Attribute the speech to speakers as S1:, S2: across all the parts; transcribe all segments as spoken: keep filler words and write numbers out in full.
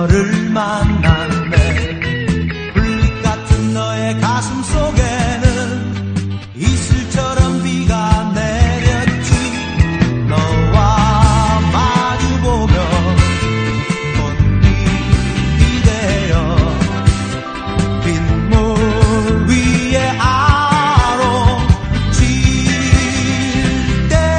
S1: 너를 만났네. 불빛 같은 너의 가슴 속에는 이슬처럼 비가 내렸지. 너와 마주보며 꽃잎이 되어 빗물 위에 아롱 질 때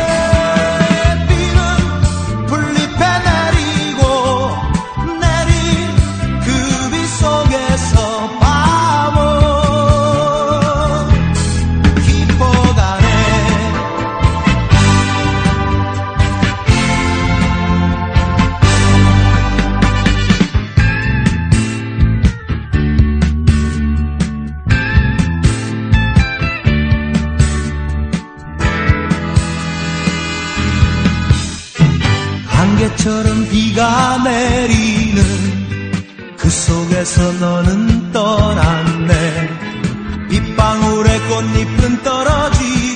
S1: 비는 풀잎에 내리고 내린 그 빛 속에서 밤은 깊어가네. 안개처럼 비가 내리는 그 속에서 너는 떠났네. 빗방울에 꽃잎은 떨어지